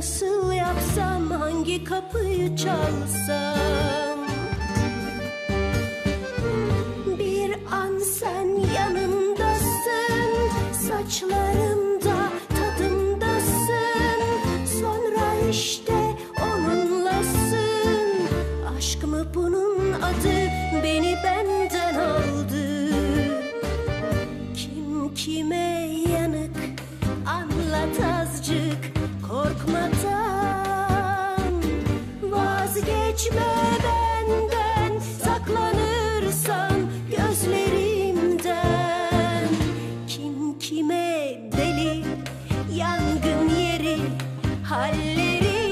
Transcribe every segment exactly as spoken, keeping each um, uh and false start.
Nasıl yapsam, hangi kapıyı çalsam? Bir an sen yanımdasın, saçlarımda tadımdasın. Sonra işte onunlasın. Aşk mı bunun adı, beni benden aldı. Kim kime yanık, anlat azıcık. Korkmadan vazgeçme benden, saklanırsan gözlerimden. Kim kime deli, yangın yeri, halleri.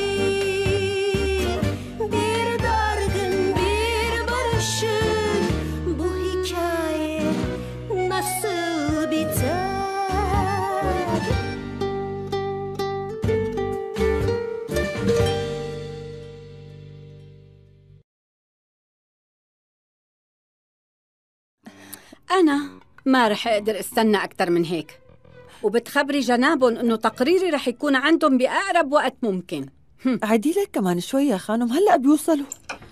Bir dargın bir barışık, bu hikaye nasıl biter? أنا ما رح أقدر استنى أكتر من هيك، وبتخبري جنابهم إنه تقريري رح يكون عندهم بأقرب وقت ممكن. عدي لك كمان شوي يا خانم، هلأ بيوصلوا.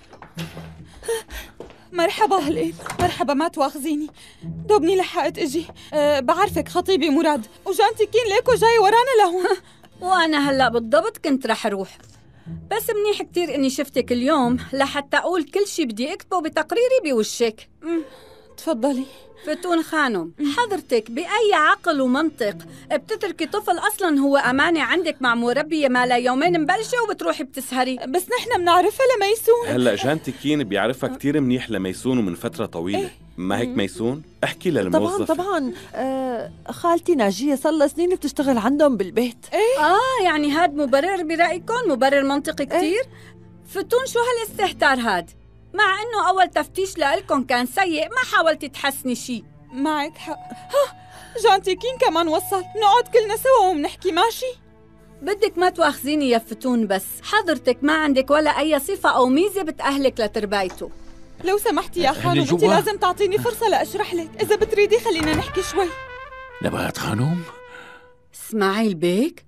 مرحبا هلئين، مرحبا، ما تواخذيني، دوبني لحقت اجي. أه بعرفك خطيبي مراد، وجانتي كين ليكو جاي ورانا لهون. وأنا هلأ بالضبط كنت رح أروح، بس منيح كتير إني شفتك اليوم لحتى أقول كل شي بدي أكتبه بتقريري بوشك. تفضلي. فتون خانم، حضرتك بأي عقل ومنطق بتتركي طفل أصلاً هو أمانة عندك مع مربية ما لا يومين مبلشة وبتروحي بتسهري؟ بس نحن بنعرفها لميسون. هلأ جانتي كين بيعرفها كتير منيح لميسون ومن فترة طويلة. إيه؟ ما هيك ميسون؟ احكي للموظفة. طبعاً طبعاً آه خالتي ناجية صار لها سنين بتشتغل عندهم بالبيت. إيه؟ آه يعني هاد مبرر برأيكم؟ مبرر منطقي كتير؟ إيه؟ فتون شو هالاستهتار هاد؟ مع انه اول تفتيش لإلكن كان سيء ما حاولتي تحسني شيء. معك حق. ها جانتي كين كمان وصل، نقعد كلنا سوا ومنحكي ماشي؟ بدك ما تواخذيني يا فتون، بس حضرتك ما عندك ولا اي صفة او ميزة بتأهلك لتربايته. لو سمحتي يا خانم انت لازم تعطيني فرصة لأشرح لك، اذا بتريدي خلينا نحكي شوي. نبهات خانم؟ اسماعيل بيك؟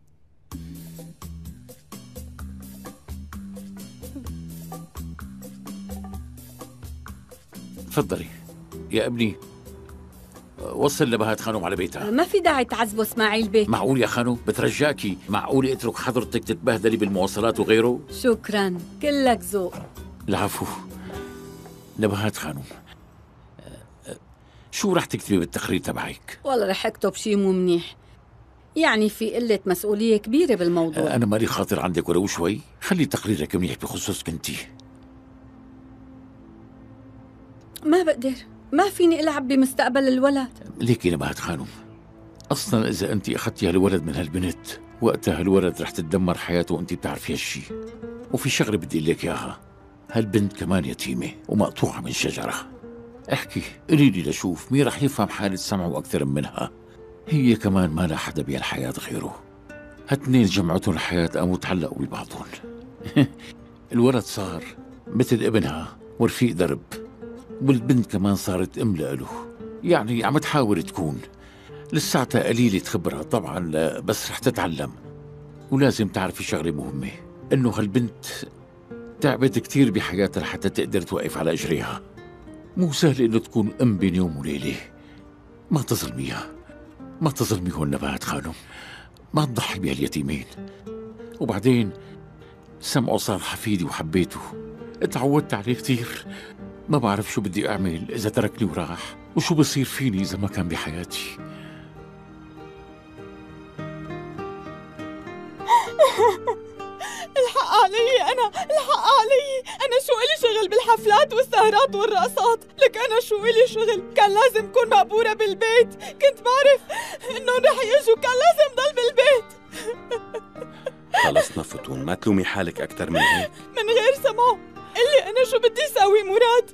تفضلي يا ابني، وصل نبهات خانم على بيتها. ما في داعي تعذبوا اسماعيل بيك. معقول يا خانم؟ بترجاكي، معقول اترك حضرتك تتبهدلي بالمواصلات وغيره؟ شكرا، كلك ذوق. العفو. نبهات خانم، شو رح تكتبي بالتقرير تبعك؟ والله رح اكتب شيء مو منيح، يعني في قلة مسؤولية كبيرة بالموضوع. أنا مالي خاطر عندك ولو شوي، خلي تقريرك منيح بخصوصك انتي. ما بقدر، ما فيني ألعب بمستقبل الولد. ليكي نبهات خانم، أصلا إذا أنت أخذتي هالولد من هالبنت وقتها هالولد رح تتدمر حياته وأنت بتعرفي هالشي. وفي شغلة بدي أقول لك إياها، هالبنت كمان يتيمة ومقطوعة من شجرة. احكي قولي لي لشوف مين رح يفهم حالة سمعه أكثر منها. هي كمان ما لها حدا بهالحياة غيره، هاتنين جمعتهم الحياة قاموا تعلقوا ببعضهم. الولد صار مثل ابنها ورفيق درب، والبنت كمان صارت ام له، يعني عم تحاول تكون. لساتها قليلة خبرة طبعا، بس رح تتعلم. ولازم تعرفي شغلة مهمة، انه هالبنت تعبت كتير بحياتها لحتى تقدر توقف على اجريها. مو سهل انه تكون ام بين يوم وليلة. ما تظلميها، ما تظلميهم نبهات خانم، ما تضحي بهاليتيمين. وبعدين سمعه صار حفيدي وحبيته، اتعودت عليه كتير. ما بعرف شو بدي أعمل إذا تركني وراح، وشو بصير فيني إذا ما كان بحياتي. الحق علي، أنا الحق علي، أنا شو إلي شغل بالحفلات والسهرات والرقصات؟ لك أنا شو إلي شغل؟ كان لازم كون مقبورة بالبيت، كنت بعرف إنهم رح يجوا، كان لازم ضل بالبيت. خلصنا فتون، ما تلومي حالك أكتر من هيك. من غير سمع، قلي أنا شو بدي ساوي مراد؟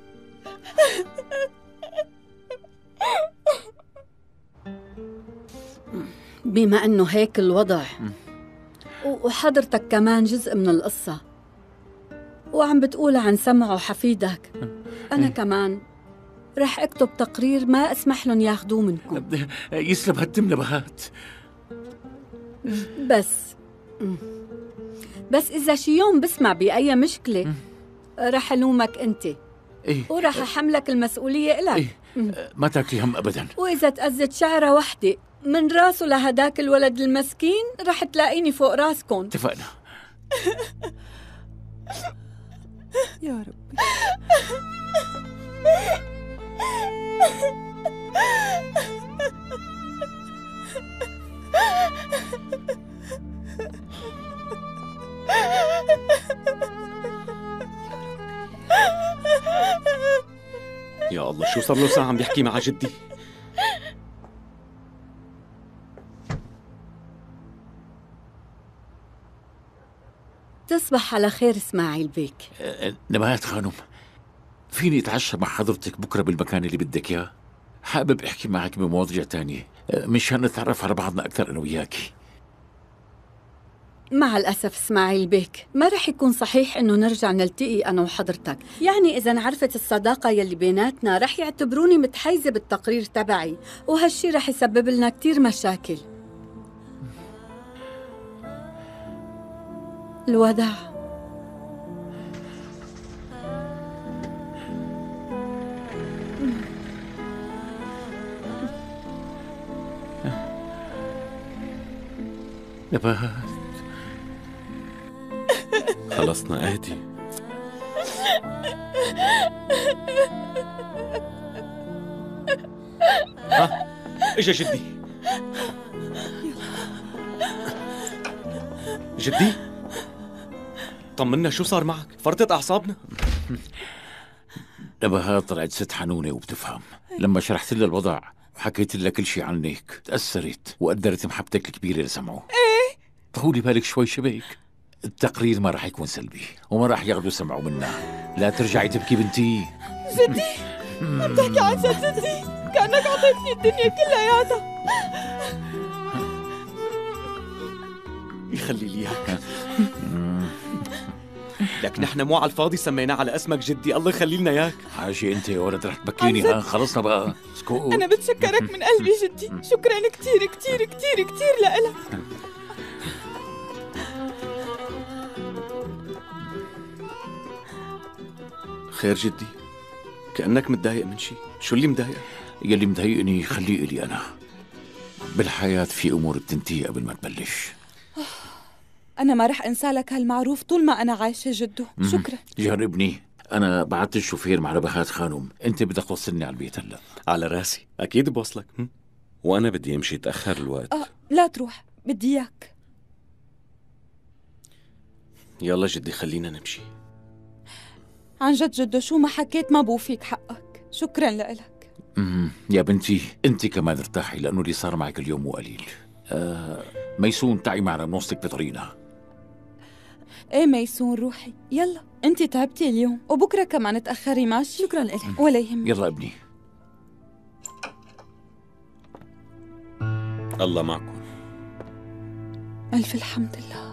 بما أنه هيك الوضع وحضرتك كمان جزء من القصة وعم بتقول عن سمع وحفيدك، أنا كمان رح أكتب تقرير ما أسمح لهم ياخدوه منكم. يسلم هالتم نبهات. بس بس إذا شي يوم بسمع بأي مشكلة رح ألومك أنت، إيه ورح أحملك المسؤولية إلك. إيه ما تاكلي هم أبدا. وإذا تأذت شعرة وحدة من راسه لهداك الولد المسكين رح تلاقيني فوق راسكن. اتفقنا. يا ربي. يا الله شو صار له ساعة عم بيحكي مع جدي. تصبح على خير اسماعيل بيك. أه، نباهات خانم، فيني اتعشى مع حضرتك بكره بالمكان اللي بدك اياه؟ حابب احكي معك بمواضيع تانية أه، مشان نتعرف على بعضنا اكثر انا وياكي. مع الأسف اسماعيل بيك ما رح يكون صحيح إنه نرجع نلتقي أنا وحضرتك، يعني إذا انعرفت الصداقة يلي بيناتنا رح يعتبروني متحيزة بالتقرير تبعي، وهالشي رح يسبب لنا كتير مشاكل. الوداع. نباهات خلصنا اهدي. ها اجا جدي. جدي طمنا شو صار معك؟ فرطت اعصابنا. نباهات طلعت ست حنونة وبتفهم. لما شرحت لها الوضع وحكيت لها كل شيء عنك تأثرت وقدرت محبتك الكبيرة لسمعه. ايه طولي بالك شوي شبيك، التقرير ما راح يكون سلبي وما راح ياخذوا سمعه منا. لا ترجعي تبكي بنتي. جدي عم تحكي عن جد جدي؟ كأنك عطيتني الدنيا كلياتها. يخلي لي اياك. لك نحن مو على الفاضي سميناه على اسمك جدي، الله يخلي لنا اياك. حاجة انت يا ولد رح تبكيني. ها خلصنا بقى اسكت. أنا بتشكرك من قلبي جدي، شكرا كتير كتير كتير كتير لإلك. خير جدي؟ كأنك متضايق من شي، شو اللي مضايقك؟ يلي مضايقني خليه إلي أنا. بالحياة في أمور بتنتهي قبل ما تبلش. أنا ما رح أنسى لك هالمعروف طول ما أنا عايشة جدو. شكرا. جربني، أنا بعت الشوفير مع نباهات خانم، أنت بدك توصلني على البيت هلا. على راسي، أكيد بوصلك. وانا بدي امشي، تاخر الوقت. آه لا تروح، بدي إياك. يلا جدي خلينا نمشي. عن جد جدو شو ما حكيت ما بوفيك حقك، شكرا لإلك. امم يا بنتي انت كمان ارتاحي لانه اللي صار معك اليوم مو قليل. آه ميسون تعي معنا بنوصلك بطريقنا. ايه ميسون روحي، يلا انت تعبتي اليوم وبكره كمان تاخري ماشي. شكرا لك. ولا يهمك. يلا ابني. الله معكم. الف الحمد لله.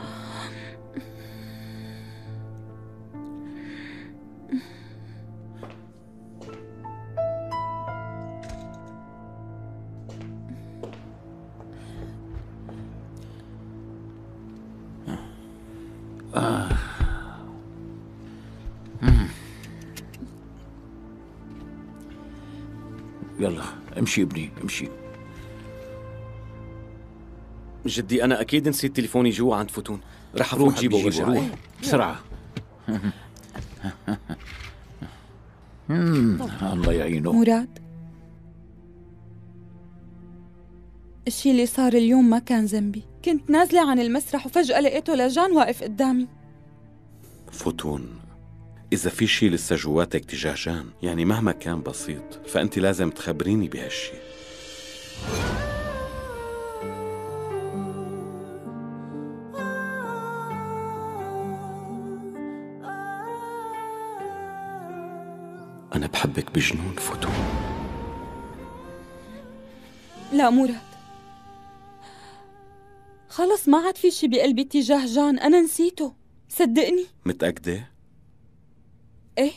آه. مم. يلا امشي ابني امشي. جدي أنا أكيد نسيت تليفوني جوا عند فتون، رح أفوت روح جيبه جيبه وارجع. روح بسرعة. مم. الله يعينه. مراد، الشي اللي صار اليوم ما كان ذنبي، كنت نازلة عن المسرح وفجأة لقيته لجان واقف قدامي. فتون، إذا في شي لسه جواتك تجاه جان، يعني مهما كان بسيط، فأنت لازم تخبريني بهالشي. أنا بحبك بجنون فتون. لا مراد، خلص ما عاد في شي بقلبي تجاه جان، أنا نسيته، صدقني. متأكدة؟ إيه.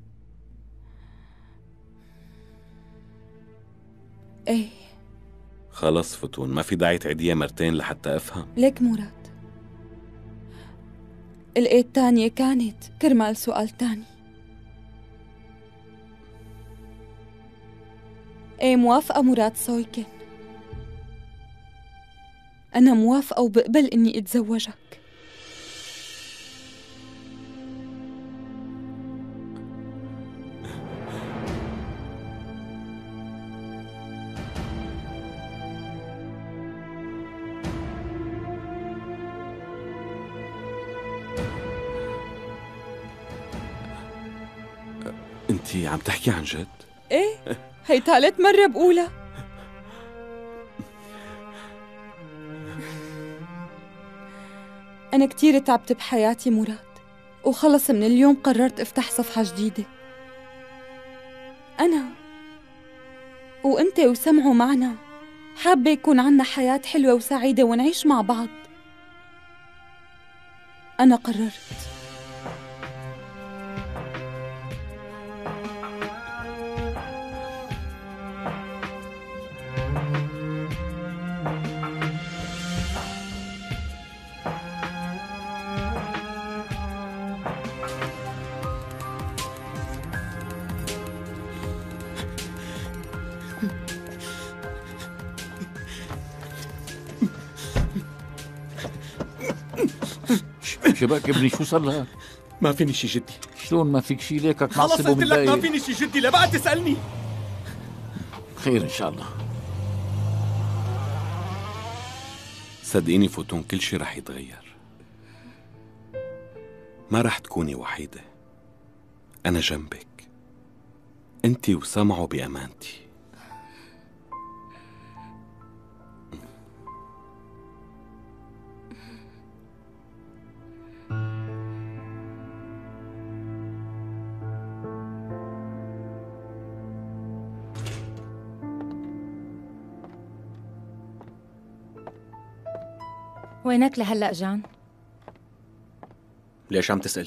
إيه. خلص فتون، ما في داعي تعيديها مرتين لحتى أفهم. ليك مراد، الإيد تانية كانت كرمال سؤال تاني. ايه موافقة مراد سويكن، أنا موافقة وبقبل إني أتزوجك. أنتي عم تحكي عن جد؟ ايه، هي ثالث مرة بقولها. أنا كتير تعبت بحياتي مراد، وخلص من اليوم قررت افتح صفحة جديدة. أنا وأنت وسمعوا معنا حابة يكون عنا حياة حلوة وسعيدة ونعيش مع بعض. أنا قررت. شباك ابني، شو صار لك؟ ما فيني شي جدي. شلون ما فيك شي؟ ليكك خلص معصب قلت لك ما ومتضايق. فيني شي جدي، لا بقى تسألني. خير إن شاء الله. صدقيني فتون، كل شي رح يتغير. ما رح تكوني وحيدة، أنا جنبك، أنتي وسمعوا بأمانتي. وينك لهلأ جان؟ ليش عم تسألي؟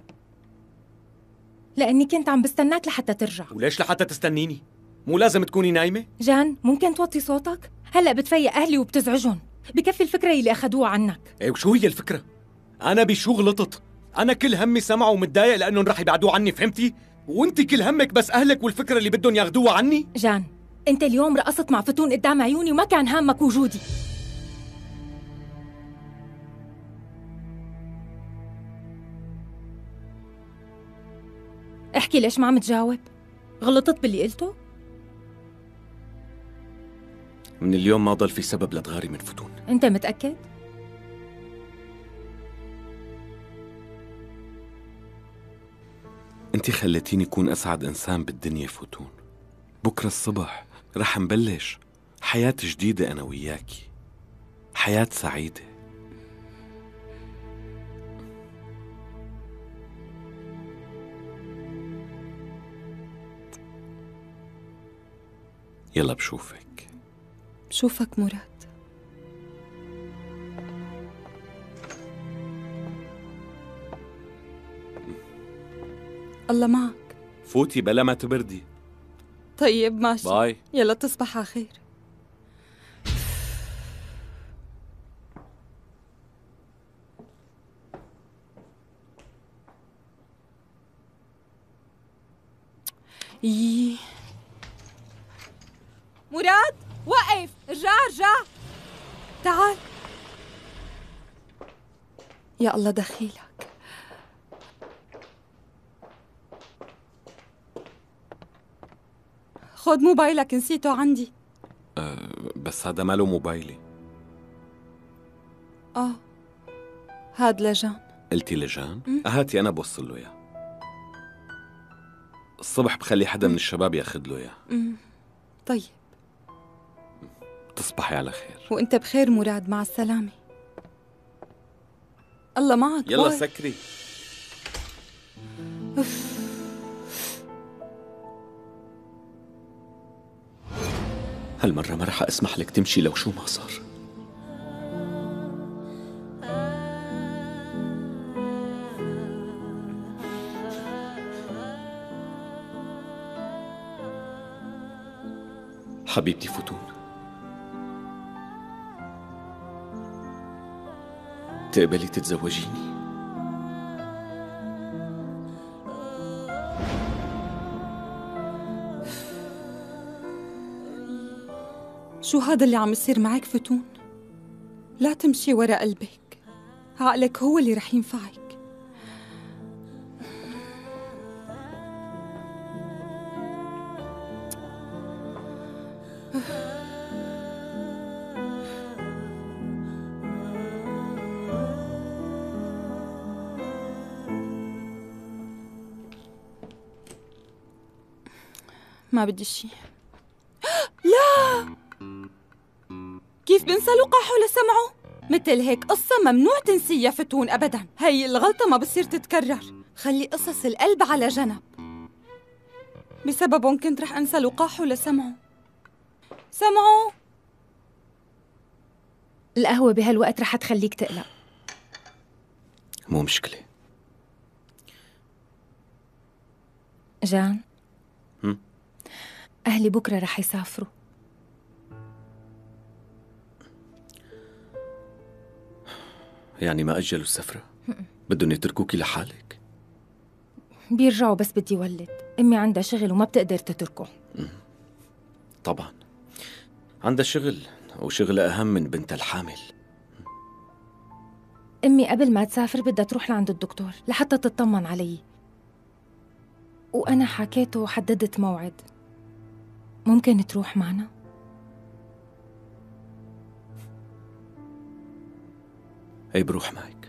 لأني كنت عم بستناك لحتى ترجع. وليش لحتى تستنيني؟ مو لازم تكوني نايمة؟ جان، ممكن توطي صوتك؟ هلأ بتفيق أهلي وبتزعجهم. بكفي الفكرة اللي أخدوها عنك. ايه وشو هي الفكرة؟ أنا بشو غلطت؟ أنا كل همي سمعوا ومتضايق لأنهم رح يبعدوا عني، فهمتي؟ وأنت كل همك بس أهلك والفكرة اللي بدهم ياخدوها عني؟ جان، أنت اليوم رقصت مع فتون قدام عيوني وما كان هامك وجودي. احكي، ليش ما عم تجاوب؟ غلطت باللي قلته؟ من اليوم ما ضل في سبب لتغاري من فتون. أنت متأكد؟ أنتي خليتيني أكون أسعد إنسان بالدنيا فتون. بكرة الصبح رح نبلش حياة جديدة أنا وياكي، حياة سعيدة. يلا بشوفك. بشوفك مراد. الله معك. فوتي بلا ما تبردي. طيب ماشي. باي. يلا تصبح على خير. يي مراد، وقف، ارجع ارجع، تعال. يا الله دخيلك. خد موبايلك، نسيته عندي. أه بس هذا ماله موبايلي. اه هاد لجان. قلتي لجان؟ هاتي أنا بوصل له إياه. الصبح بخلي حدا من الشباب ياخذ له إياه. طيب، تصبحي على خير. وانت بخير مراد، مع السلامة. الله معك. يلا باي. سكري. هالمرة ما رح أسمح لك تمشي لو شو ما صار. حبيبتي فتون، بتقبلي تتزوجيني؟ شو هذا اللي عم يصير معك فتون؟ لا تمشي ورا قلبك، عقلك هو اللي رح ينفعك. ما بدي شي. لا، كيف بنسى لقاحه لسمعه؟ مثل هيك قصة ممنوع تنسي يا فتون أبداً. هي الغلطة ما بصير تتكرر. خلي قصص القلب على جنب. بسببهم كنت رح أنسى لقاحه لسمعه. سمعه، القهوة بهالوقت رح تخليك تقلق. مو مشكلة. جان، هم؟ أهلي بكرة رح يسافروا. يعني ما أجلوا السفرة؟ بدهم يتركوكي لحالك؟ بيرجعوا بس بدي ولد. أمي عندها شغل وما بتقدر تتركه. طبعا عندها شغل، وشغل أهم من بنتها الحامل. أمي قبل ما تسافر بدها تروح لعند الدكتور لحتى تطمن علي، وأنا حكيته وحددت موعد. ممكن تروح معنا؟ أي بروح معك.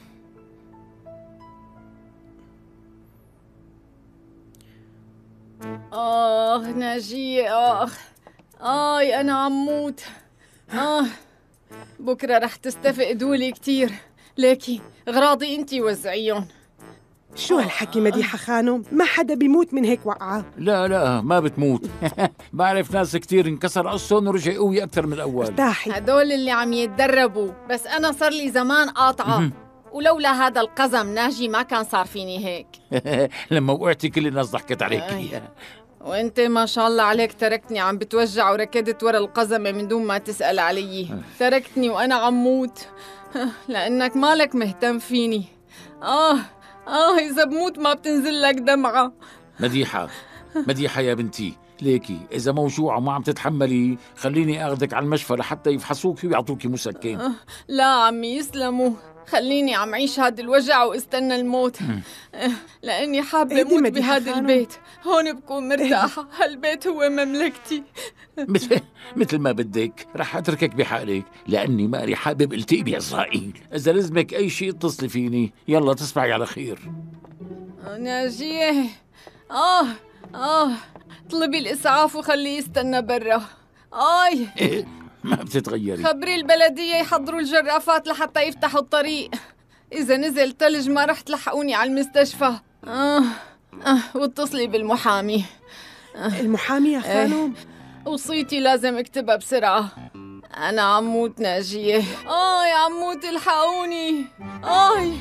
آه ناجية، آخ آي أنا عم موت. آه بكرة رح تستفقدوا لي كتير، ليكي غراضي انتي وزعيهم. شو هالحكي مديحة خانم؟ ما حدا بيموت من هيك وقعة. لا لا ما بتموت. بعرف ناس كتير انكسر قصهم ورجع قوي أكثر من الأول. ارتاحي. هدول اللي عم يتدربوا، بس أنا صار لي زمان قاطعة، ولولا هذا القزم ناجي ما كان صار فيني هيك. لما وقعتي كل الناس ضحكت عليك. وانت ما شاء الله عليك تركتني عم بتوجع وركضت ورا القزمة من دون ما تسأل علي. تركتني وأنا عم موت لأنك مالك مهتم فيني. آه آه إذا بموت ما بتنزل لك دمعة. مديحة مديحة يا بنتي، ليكي إذا موجوعة وما عم تتحملي خليني أخذك على المشفى لحتى يفحصوكي ويعطوكي مسكن. آه لا عمي يسلموا، خليني عم عيش هذا الوجع واستنى الموت. آه لأني حابة أموت بهذا البيت. هون بكون مرتاحة. هالبيت هو مملكتي. مثل مثل ما بدك، رح أتركك بحالك لأني ماني حابب التقي بعزرائيل. إذا لزمك أي شيء اتصلي فيني. يلا تصبحي على خير. آه ناجية، آه آه طلبي الإسعاف وخليه يستنى برا. آي إيه ما بتتغيري. خبري البلدية يحضروا الجرافات لحتى يفتحوا الطريق. إذا نزل تلج ما رح تلحقوني على المستشفى. آه آه واتصلي بالمحامي. آه المحامي يا خانم؟ إيه وصيتي لازم اكتبها بسرعة. أنا عم موت ناجية. آه يا عم موت الحقوني. آي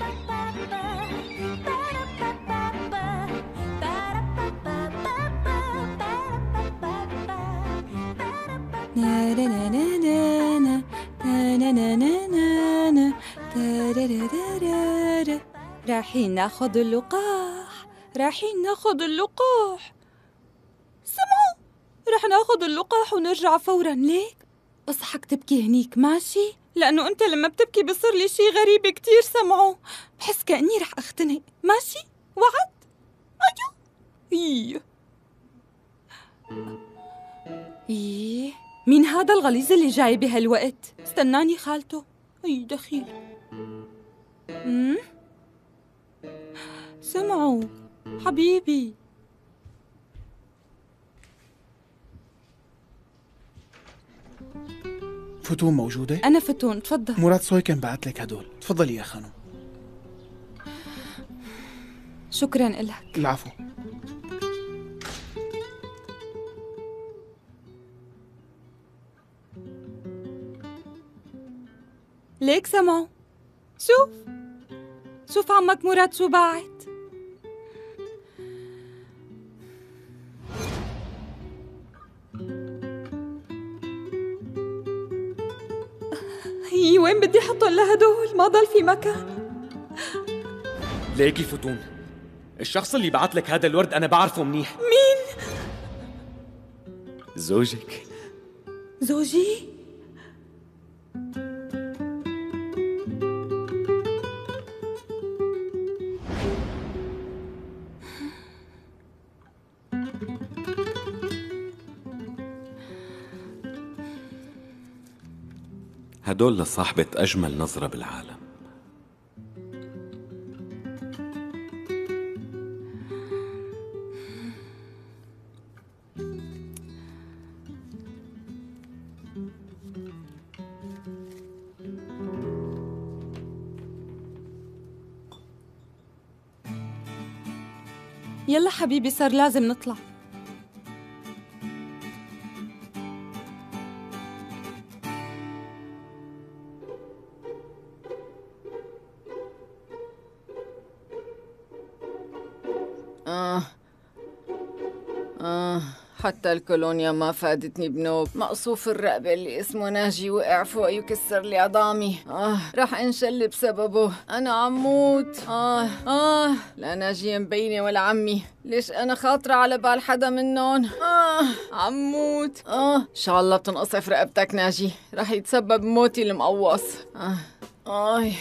نا نا نا نا نا نا نا نا نا نا. رايحين ناخذ اللقاح، رايحين ناخذ اللقاح. سمعوا، رح ناخذ اللقاح ونرجع فورا. ليك اصحك تبكي هنيك ماشي؟ لأنه أنت لما بتبكي بصير لي شي غريب كتير. سمعوا، بحس كأني رح أختنق. ماشي؟ وعد؟ أيوه. إيه إيه مين هذا الغليظ اللي جاي بهالوقت؟ استناني خالته. أي دخيل. امم سمعوا حبيبي. فتون موجودة؟ أنا فتون، تفضل. مراد صوي كان بعت لك هدول، تفضلي يا خانم. شكراً إلك. العفو. ليك سمعوا، شوف شوف عمك مراد شو باعت. هي وين بدي احطهم لهدول؟ ما ضل في مكان. ليكي فتون، الشخص اللي بعت لك هذا الورد أنا بعرفه منيح. مين؟ زوجك. زوجي؟ هدول لصاحبة أجمل نظرة بالعالم. يلا حبيبي صار لازم نطلع. آه آه حتى الكولونيا ما فادتني بنوب. مقصوف الرقبة اللي اسمه ناجي وقع فوقي وكسر لي عظامي. آه رح انشل بسببه. أنا عموت. آه آه لا ناجي مبينة ولا عمي. ليش أنا خاطرة على بال حدا منهم؟ آه عموت. آه إن شاء الله بتنقصف رقبتك ناجي، رح يتسبب موتي المقوص. آه آه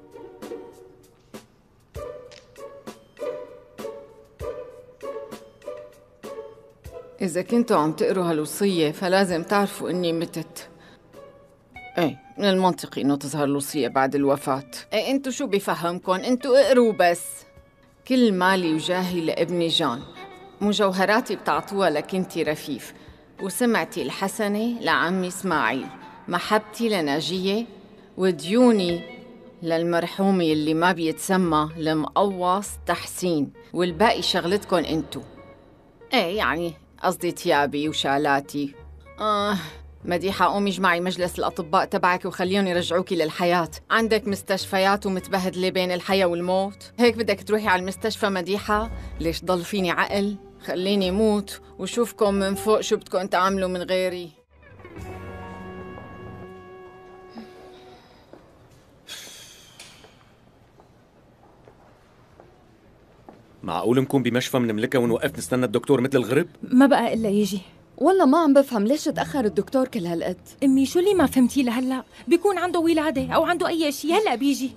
إذا كنتوا عم تقروا هالوصية فلازم تعرفوا إني متت. إيه من المنطقي إنه تظهر الوصية بعد الوفاة. إيه أنتوا شو بفهمكن؟ أنتوا اقروا بس. كل مالي وجاهي لابني جان، مجوهراتي بتعطوها لكنتي رفيف، وسمعتي الحسنة لعمي إسماعيل، محبتي لناجية، وديوني للمرحوم اللي ما بيتسمى المقوص تحسين، والباقي شغلتكن أنتوا. إيه يعني قصدي تيابي وشالاتي. آه مديحة قومي اجمعي مجلس الأطباء تبعك وخليهم يرجعوكي للحياة. عندك مستشفيات ومتبهدلة بين الحياة والموت، هيك بدك تروحي على المستشفى مديحة؟ ليش ضل فيني عقل؟ خليني موت وشوفكم من فوق شو بدكم تعملوا من غيري. معقول نكون بمشفى منملكها ونوقف نستنى الدكتور مثل الغرب؟ ما بقى إلا يجي. والله ما عم بفهم ليش تأخر الدكتور كل هالقد. أمي شو اللي ما فهمتيه لهلا؟ بيكون عنده ولادة أو عنده أي شيء هلا بيجي.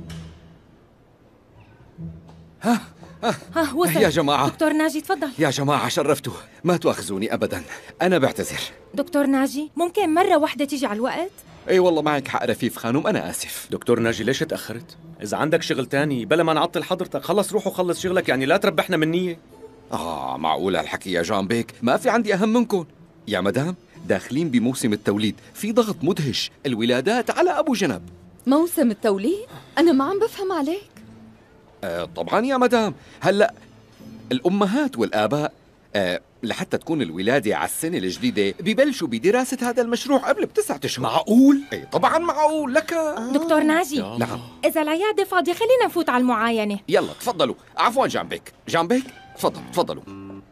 ها ها ها وصل يا جماعة. دكتور ناجي تفضل. يا جماعة شرفتوا، ما تواخذوني أبدا، أنا بعتذر. دكتور ناجي ممكن مرة واحدة تيجي على الوقت؟ اي والله معك حق رفيف خانم، أنا آسف. دكتور ناجي ليش تأخرت؟ إذا عندك شغل تاني بلا ما نعطل حضرتك، خلص روح وخلص شغلك، يعني لا تربحنا من نية. آه معقول هالحكي يا جان بيك؟ ما في عندي أهم منكم. يا مدام داخلين بموسم التوليد، في ضغط مدهش، الولادات على أبو جنب. موسم التوليد؟ أنا ما عم بفهم عليك. آه طبعا يا مدام، هلأ الأمهات والآباء آه لحتى تكون الولادة على السنة الجديدة ببلشوا بدراسة هذا المشروع قبل بتسعة أشهر. معقول؟ اي طبعا معقول لك. آه. دكتور ناجي نعم، إذا العيادة فاضية خلينا نفوت على المعاينة. يلا تفضلوا. عفوا جنبك جنبك، تفضل تفضلوا.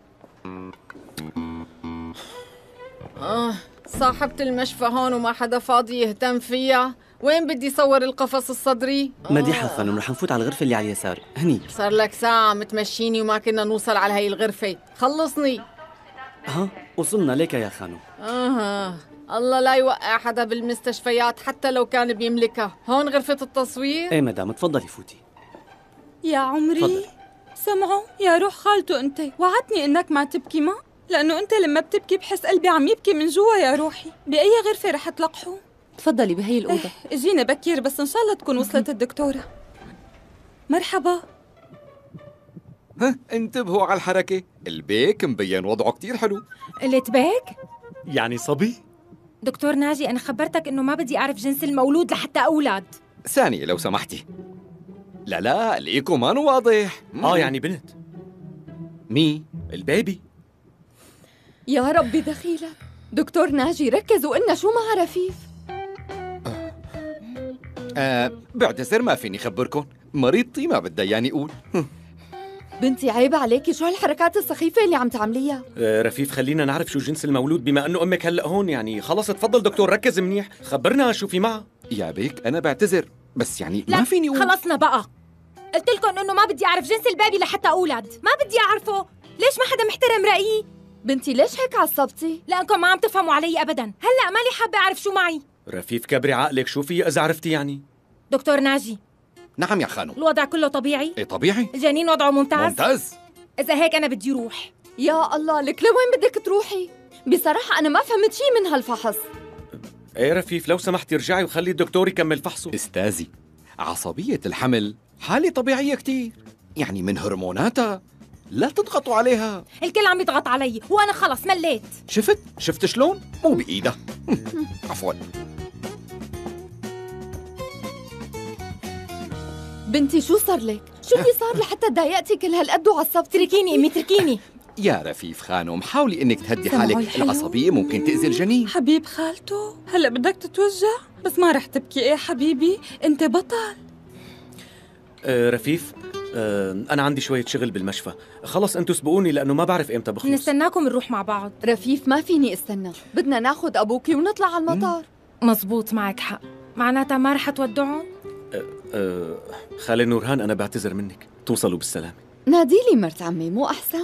آه صاحبة المشفى هون وما حدا فاضي يهتم فيها. وين بدي صور القفص الصدري؟ مديحة خانم رح نفوت على الغرفة اللي على اليسار هنيك. صار لك ساعة متمشيني وما كنا نوصل على هاي الغرفة، خلصني. ها وصلنا ليك يا خانم. آه الله لا يوقع حدا بالمستشفيات حتى لو كان بيملكها. هون غرفة التصوير؟ ايه مدام تفضلي فوتي. يا عمري تفضل. سمعوا يا روح خالته أنت، وعدتني إنك ما تبكي، ما لأنه أنت لما بتبكي بحس قلبي عم يبكي من جوا يا روحي. بأي غرفة رح تلقحوا؟ تفضلي بهي الأوضة. إيه اجينا بكير بس إن شاء الله تكون وصلت الدكتورة. مرحبا. ها انتبهوا على الحركة، البيك مبين وضعه كتير حلو. قلت بيك؟ يعني صبي؟ دكتور ناجي أنا خبرتك إنه ما بدي أعرف جنس المولود لحتى أولاد. ثانية لو سمحتي. لا لا ليكو ما واضح. آه يعني بنت. مي؟ البيبي. يا ربي دخيلك دكتور ناجي، ركز وقلنا شو مع رفيف. آه بعتذر ما فيني خبركن، مريضتي ما بدها ياني اقول. بنتي عيب عليكي، شو هالحركات السخيفة اللي عم تعمليها؟ آه رفيف خلينا نعرف شو جنس المولود بما انه امك هلا هون، يعني خلص تفضل دكتور ركز منيح، خبرنا شو في معها. يا بيك أنا بعتذر، بس يعني لا ما فيني أقول. خلصنا بقى. قلت لكم انه ما بدي اعرف جنس البابي لحتى اولد، ما بدي اعرفه. ليش ما حدا محترم رايي؟ بنتي ليش هيك عصبتي؟ لانكم ما عم تفهموا علي ابدا. هلا مالي حابه اعرف شو معي. رفيف كبري عقلك، شو في اذا عرفتي يعني؟ دكتور ناجي. نعم يا خانم. الوضع كله طبيعي؟ ايه طبيعي. الجنين وضعه ممتاز؟ ممتاز. اذا هيك انا بدي روح. يا الله، لك لوين بدك تروحي؟ بصراحه انا ما فهمت شيء من هالفحص. ايه رفيف لو سمحتي ارجعي وخلي الدكتور يكمل فحصه. استاذي، عصبية الحمل حالة طبيعية كتير، يعني من هرموناتها، لا تضغطوا عليها. الكل عم يضغط علي وانا خلص مليت. شفت؟ شفت شلون؟ مو بإيدها. عفوا. بنتي شو صار لك؟ شو اللي صار لحتى تضايقتي كل هالقد وعصبتي؟ تركيني امي تركيني. يا رفيف خانم، حاولي انك تهدي حالك، العصبية ممكن تأذي الجنين. حبيب خالته، هلا بدك تتوجع؟ بس ما رح تبكي ايه حبيبي، انت بطل. آه رفيف، آه أنا عندي شوية شغل بالمشفى، خلص أنتوا سبقوني لأنه ما بعرف إمتى بخلص. نستناكم نروح مع بعض. رفيف ما فيني استنى، بدنا ناخد أبوكي ونطلع على المطار. مزبوط، معك حق. معناتها ما رح تودعون؟ آه آه خالي نورهان، أنا بعتذر منك، توصلوا بالسلامة. ناديلي مرت عمي مو أحسن؟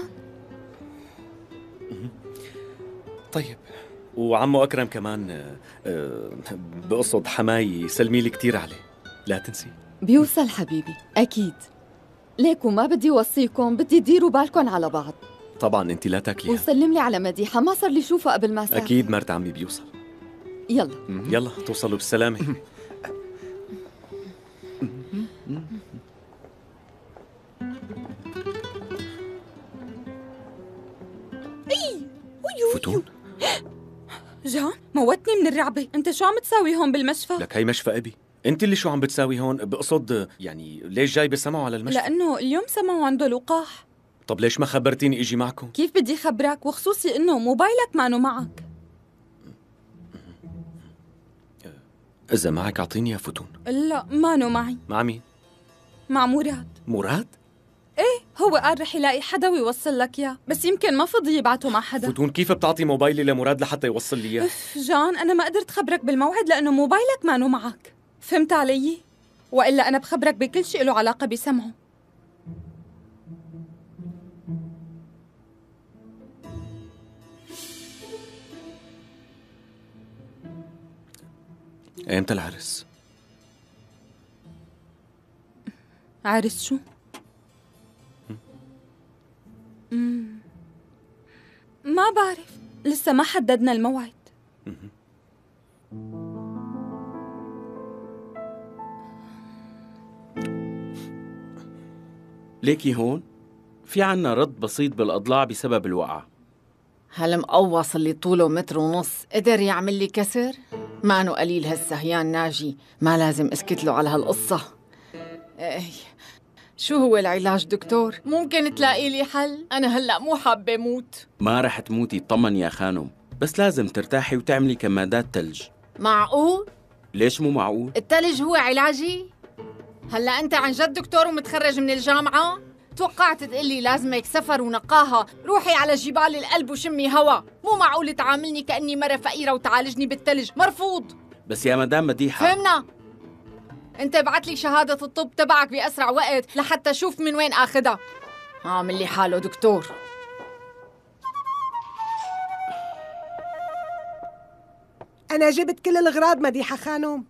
طيب، وعمو أكرم كمان آه آه بقصد حماي، سلمي لي كتير عليه، لا تنسي. بيوصل حبيبي أكيد. ليكو ما بدي وصيكم، بدي ديروا بالكم على بعض. طبعا انت لا تاكليها. وسلم لي على مديحة، ما صار لي شوفها قبل ما سافر. اكيد مرت عمي بيوصل. يلا يلا توصلوا بالسلامة. فتون؟ جان موتني من الرعبة، انت شو عم تساوي هون بالمشفى؟ لك هي مشفى ابي، انت اللي شو عم بتساوي هون؟ بقصد يعني ليش جايبه سمعوا على المشفى؟ لانه اليوم سمعوا عنده لقاح. طب ليش ما خبرتيني اجي معكم؟ كيف بدي خبرك، وخصوصي انه موبايلك مانو معك. اذا معك اعطيني يا فتون. لا مانو معي. مع مين؟ مع مراد. مراد؟ ايه هو قال رح يلاقي حدا ويوصل لك اياه، بس يمكن ما فضي يبعته مع حدا. فتون كيف بتعطي موبايلي لمراد لحتى يوصل لي اياه؟ جان انا ما قدرت خبرك بالموعد لانه موبايلك مانو معك، فهمت علي؟ والا انا بخبرك بكل شيء له علاقه بسمعه. امتى العرس؟ عرس شو؟ مم. ما بعرف، لسه ما حددنا الموعد. ليكي هون في عنا رد بسيط بالأضلاع بسبب الوقعة. هالمقوص اللي طوله متر ونص قدر يعمل لي كسر؟ ما انه قليل هالسهيان ناجي، ما لازم اسكت له على هالقصة. ايه شو هو العلاج دكتور؟ ممكن تلاقي لي حل؟ أنا هلأ مو حابة موت. ما رح تموتي، طمن يا خانم، بس لازم ترتاحي وتعملي كمادات تلج. معقول؟ ليش مو معقول؟ التلج هو علاجي؟ هلأ أنت عن جد دكتور ومتخرج من الجامعة؟ توقعت تقلي لازمك سفر ونقاهة، روحي على جبال القلب وشمي هوا، مو معقول تعاملني كأني مرة فقيرة وتعالجني بالتلج، مرفوض. بس يا مدام مديحة فهمنا. انت ابعت لي شهادة الطب تبعك بأسرع وقت لحتى اشوف من وين اخذها. عامل لي حاله دكتور. أنا جبت كل الأغراض مديحة خانم.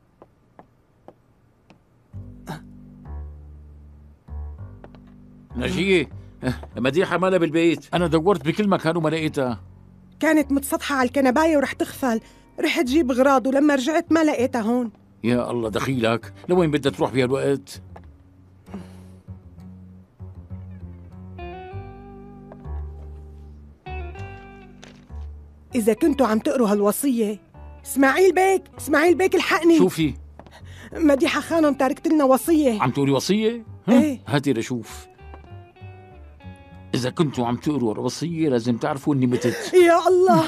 ناجية، مديحة مالها بالبيت، أنا دورت بكل مكان وما لقيتها. كانت متسطحة على الكنباية ورح تغفل، رحت جيب أغراض ولما رجعت ما لقيتها هون. يا الله دخيلك، لوين بدها تروح بهالوقت؟ إذا كنتوا عم تقروا هالوصية، اسماعيل بيك، اسماعيل بيك الحقني. شو في؟ مديحة خانم تاركت لنا وصية. عم تقولي وصية؟ ايه هاتي لشوف. إذا كنتوا عم تقروا الوصية لازم تعرفوا إني متت. يا الله.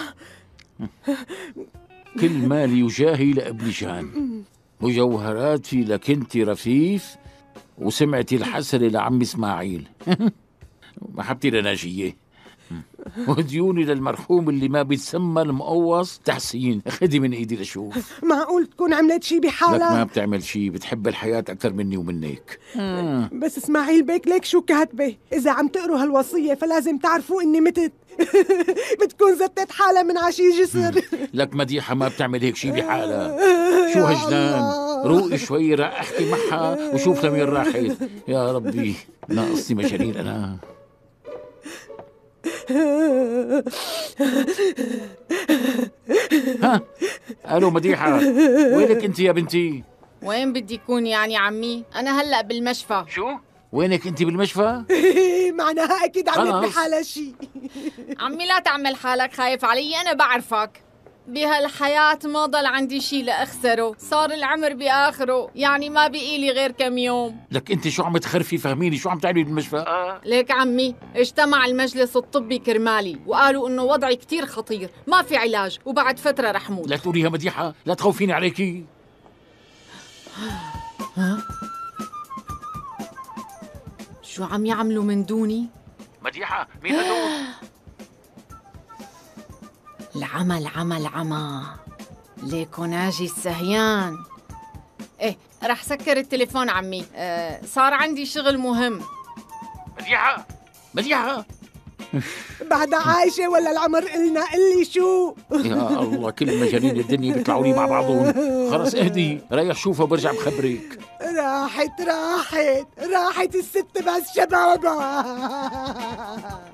كل مالي وجاهي لابن جان، مجوهراتي لكنتي رفيف، وسمعتي الحسنة لعم إسماعيل، محبتي لناجية. وديوني للمرحوم اللي ما بيتسمى المقوص تحسين، خدي من ايدي لشوف. معقول تكون عملت شي لك ما بحالها؟ بتعمل شي، بتحب الحياة أكثر مني ومنك. مم. بس اسماعيل بيك ليك شو كاتبه، إذا عم تقروا هالوصية فلازم تعرفوا إني متت. بتكون زتت حالها من عشي جسر. لك مديحة ما بتعمل هيك شي بحالها. شو هجنان؟ روقي شوي، راح أحكي معها وشوف لمين راحت. يا ربي ناقصني مجانين أنا. ها الو مديحة، وينك انت يا بنتي؟ وين بدي يكون يعني عمي؟ أنا هلأ بالمشفى. شو؟ وينك انت بالمشفى؟ معناها أكيد عملت خلاص. بحالها شي. عمي لا تعمل حالك خايف علي، أنا بعرفك. بهالحياة ما ضل عندي شي لأخسره، صار العمر بآخره، يعني ما بقيلي غير كم يوم. لك انت شو عم تخرفي؟ فهميني شو عم تعملي بالمشفى؟ آه. ليك عمي اجتمع المجلس الطبي كرمالي وقالوا انه وضعي كتير خطير، ما في علاج وبعد فترة رح موت. لا تقوليها مديحة، لا تخوفيني عليكي. ها؟ شو عم يعملوا من دوني؟ مديحة مين هدول؟ العمى العمى العمى، ليكو ناجي السهيان. ايه رح سكر التليفون عمي، آه صار عندي شغل مهم. مديحة مديحة بعدها عايشة ولا العمر إلنا؟ قلي شو؟ يا الله كل مجانين الدنيا بيطلعوا لي مع بعضهم. خلص اهدي، ريح شوفها وبرجع بخبرك. راحت راحت راحت الست بس شبابها.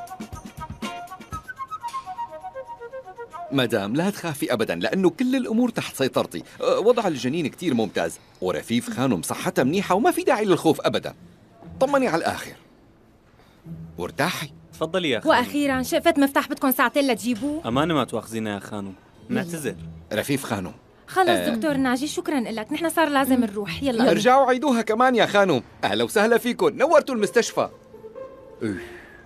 مدام لا تخافي أبدا، لأنه كل الأمور تحت سيطرتي. أه، وضع الجنين كتير ممتاز، ورفيف خانم صحتها منيحة وما في داعي للخوف أبدا. طمني على الآخر وارتاحي. تفضلي يا خانم. واخيرا شفت مفتاح بدكم ساعتين لتجيبوه. امانه ما تواخذينا يا خانم، نعتذر. رفيف خانم. خلص آه. دكتور ناجي شكرا لك، نحن صار لازم نروح. يلا ارجعوا عيدوها كمان يا خانم. أهلا وسهلا فيكم، نورتوا المستشفى. إيه.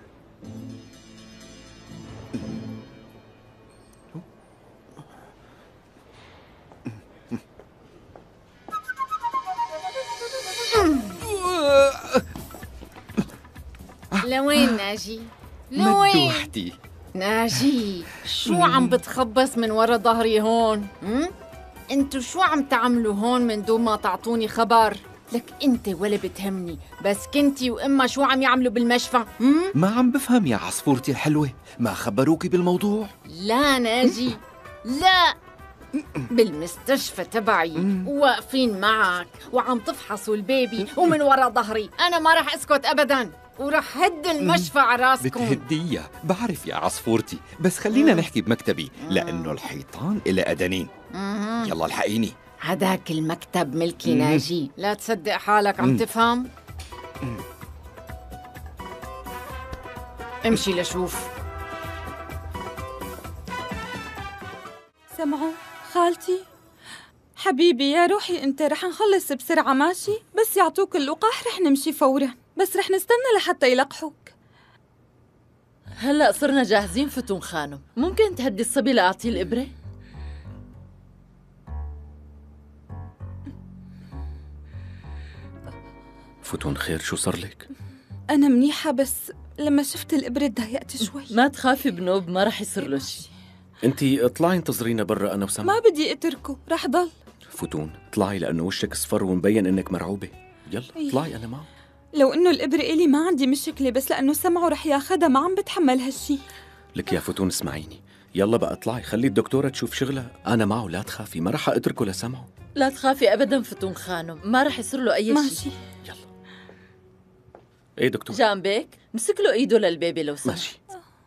لوين ناجي؟ لوين؟ مدوحتي. ناجي شو عم بتخبص من ورا ظهري هون؟ م? انتو شو عم تعملوا هون من دون ما تعطوني خبر؟ لك انت ولا بتهمني، بس كنتي وإما شو عم يعملوا بالمشفى؟ م? ما عم بفهم يا عصفورتي الحلوة، ما خبروكي بالموضوع؟ لا ناجي لا، بالمستشفى تبعي واقفين معك وعم تفحصوا البيبي ومن ورا ظهري. أنا ما رح أسكت أبداً ورح هد المشفى على راسكم. بتهديها بعرف يا عصفورتي، بس خلينا نحكي بمكتبي لأنه الحيطان إلى أدانين. يلا الحقيني. هداك المكتب ملكي ناجي، لا تصدق حالك عم تفهم. امشي لشوف. سمعوا خالتي حبيبي يا روحي، انت رح نخلص بسرعة ماشي؟ بس يعطوك اللقاح رح نمشي فورا، بس رح نستنى لحتى يلقحوك. هلأ صرنا جاهزين فتون خانم، ممكن تهدي الصبي لأعطيه الإبرة؟ فتون خير، شو صار لك؟ أنا منيحة، بس لما شفت الإبرة تضايقت شوي. ما تخافي بنوب، ما رح يصير له شيء. انتي اطلعي انتظرينا برا انا وسما. ما بدي اتركه، رح ضل. فتون اطلعي لانه وشك اصفر ومبين انك مرعوبة. يلا اطلعي انا معه. لو انه الإبرة إلي ما عندي مشكلة، بس لأنه سمعه رح ياخدها ما عم بتحمل هالشي. لك يا فتون اسمعيني، يلا بقى اطلعي، خلي الدكتورة تشوف شغلها، انا معه لا تخافي، ما رح اتركه لسمعه. لا تخافي أبدا فتون خانم، ما رح يصير له أي شيء. ماشي. ايه دكتور؟ جنبك مسك له ايده للبيبي لو سمح. ماشي.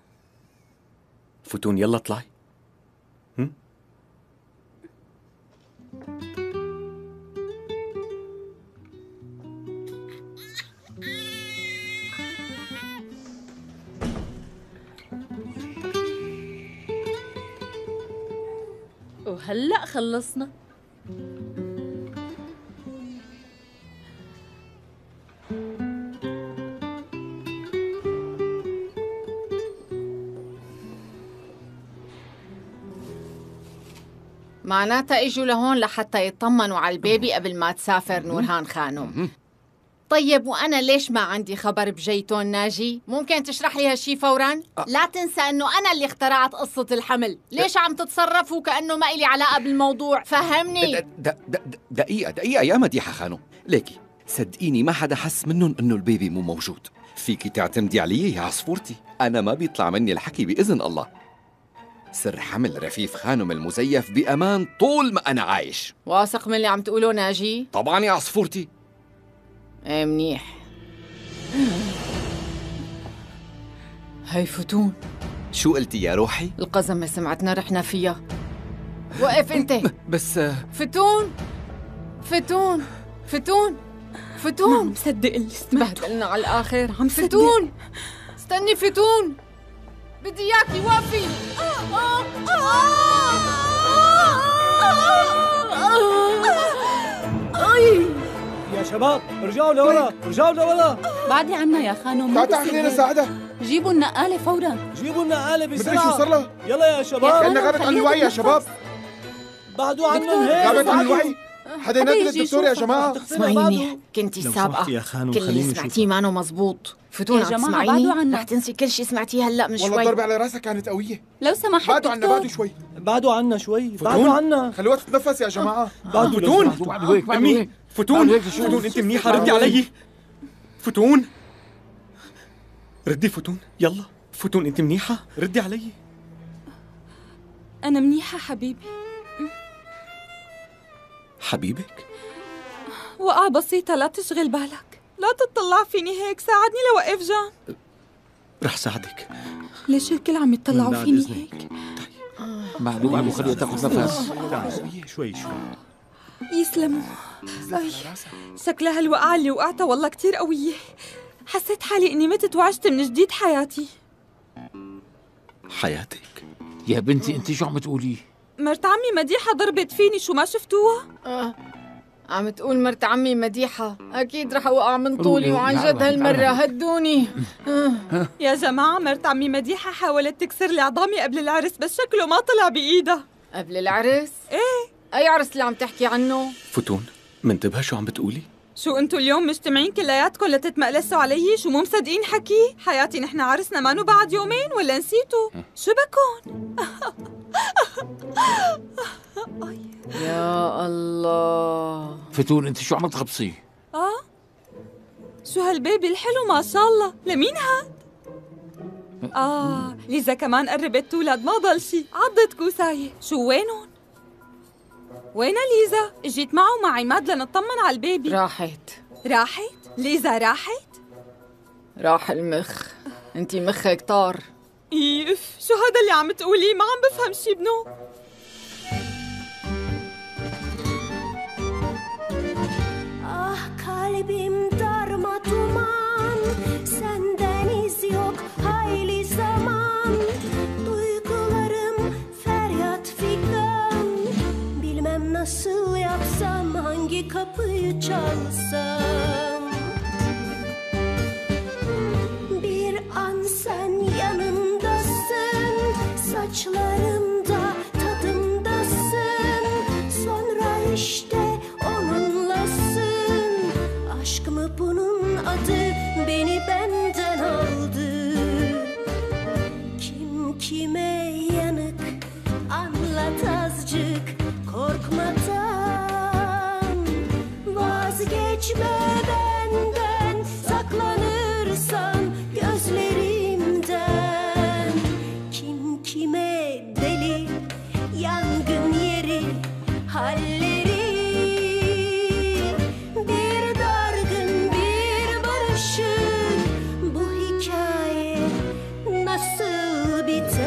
فتون يلا اطلعي. هم؟ وهلأ خلصنا. معناتها اجوا لهون لحتى يطمنوا على البيبي قبل ما تسافر نورهان خانم. طيب وأنا ليش ما عندي خبر بجيتون ناجي؟ ممكن تشرح لي هالشي فوراً؟ أه. لا تنسى أنه أنا اللي اخترعت قصة الحمل. ليش عم تتصرف وكأنه ما إلي علاقة بالموضوع؟ فهمني. د د د دقيقة دقيقة يا مديحة خانم، ليكي صدقيني ما حدا حس منهم إنه البيبي مو موجود. فيكي تعتمدي علي يا عصفورتي، أنا ما بيطلع مني الحكي بإذن الله. سر حمل رفيف خانم المزيف بأمان طول ما أنا عايش. واثق من اللي عم تقوله ناجي؟ طبعاً يا عصفورتي. ايه منيح. هاي فتون. شو قلتي يا روحي؟ القزمة سمعتنا رحنا فيها. وقف انت. بس فتون فتون فتون فتون. ما عم صدق اللي سمعته. بهدلنا على الآخر. عم فتون استني فتون، بدي اياكي وقفي. يا شباب ارجعوا لورا، ارجعوا لورا. بعدي عنا يا خانم. تعال تعال خلينا نساعدها. جيبوا النقالة فورا. جيبوا النقالة بسرعة. مدري شو صار لها. يلا يا شباب. كأنها غابت عن الوعي يا شباب. بعدوا عنهم هيك. غابت عن الوعي. حدا ينادي الدكتور يا جماعة. اسمعيني منيح، كنتي السابقة كل اللي سمعتيه مانو مزبوط. فتون عم تسمعيني؟ رح تنسي كل شيء سمعتيه هلا من شوي. والله الضربة على راسها كانت قوية. لو سمحت بعدوا عنا بعدوا شوي. بعدوا عنا شوي. بعدوا عنا. خلوها تتنفس يا جماعة. بعدوا فتون. أمي فتون فتون أنت منيحة، ردي علي. فتون ردي. فتون يلا. فتون أنت منيحة، ردي علي. أنا منيحة حبيبي. حبيبك؟ وقعة بسيطة، لا تشغل بالك. لا تطلع فيني هيك، ساعدني لوقف جان. رح ساعدك. ليش الكل عم يطلعوا فيني هيك؟ معلوم معلوم خليها تاخذ نفس. شوي شوي. يسلموا. أي شكلها الوقعة اللي وقعتها والله كتير قوية. حسيت حالي إني متت وعشت من جديد حياتي. حياتك؟ يا بنتي أنت شو عم تقولي؟ مرت عمي مديحة ضربت فيني، شو ما شفتوها؟ آه. عم تقول مرت عمي مديحة، أكيد رح أوقع من طولي وعن جد هالمرة هدوني. آه. يا جماعة مرت عمي مديحة حاولت تكسر لي عظامي قبل العرس، بس شكله ما طلع بإيدها. قبل العرس؟ إيه. أي عرس اللي عم تحكي عنه؟ فتون منتبهة شو عم بتقولي؟ شو انتوا اليوم مجتمعين كلياتكم لتتمقلسوا علي؟ شو مو مصدقين حكي؟ حياتي نحن عرسنا مانو بعد يومين ولا نسيتوا؟ شو بكون؟ يا الله. فتون انت شو عم تغبصي؟ اه شو هالبيبي الحلو ما شاء الله، لمين هاد؟ اه ليزا كمان قربت تولد، ما ضل شي، عضت كوساية. شو وينهم؟ وينا ليزا؟ اجيت معه ومع عماد لنطمن على البيبي. راحت. راحت؟ ليزا راحت؟ راح المخ. انتي مخك طار. يف شو هذا اللي عم تقوليه؟ ما عم بفهم شي بنو. Ah kalbim darma duman, senden iz yok hayli zaman. Duygularım feryat figan, bilmem nasıl yapsam, hangi kapıyı çalsam. Bir an sen yanımdasın, saçlarımda tadımdasın. Sonra işte onunlasın. Aşk mı bunun adı, beni benden aldı. Kim kime yanık, anlat azıcık korkmadan. Vazgeçme benden, saklanırsan gözlerimden. Kim kime deli, yangın yeri, halleri. Bir dargın bir barışık, bu hikaye nasıl biter?